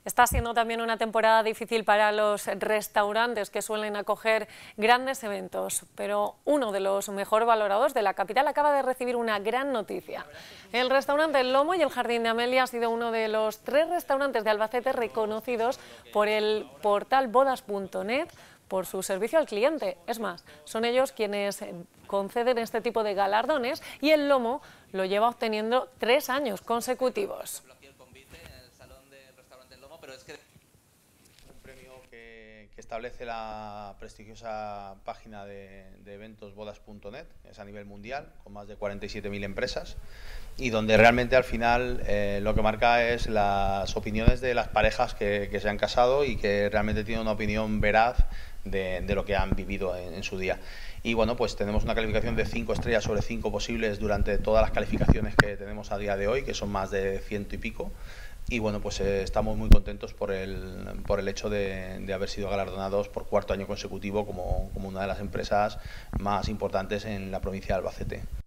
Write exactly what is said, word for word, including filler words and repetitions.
Está siendo también una temporada difícil para los restaurantes que suelen acoger grandes eventos, pero uno de los mejor valorados de la capital acaba de recibir una gran noticia. El restaurante El Lomo y el Jardín de Amelia ha sido uno de los tres restaurantes de Albacete reconocidos por el portal bodas punto net por su servicio al cliente. Es más, son ellos quienes conceden este tipo de galardones y El Lomo lo lleva obteniendo tres años consecutivos. Un premio que, que establece la prestigiosa página de, de eventos bodas punto net, es a nivel mundial, con más de cuarenta y siete mil empresas, y donde realmente al final eh, lo que marca es las opiniones de las parejas que, que se han casado y que realmente tienen una opinión veraz de, de lo que han vivido en, en su día. Y bueno, pues tenemos una calificación de cinco estrellas sobre cinco posibles durante todas las calificaciones que tenemos a día de hoy, que son más de ciento y pico. Y bueno, pues eh, estamos muy contentos por el, por el hecho de, de haber sido galardonados por cuarto año consecutivo como, como una de las empresas más importantes en la provincia de Albacete.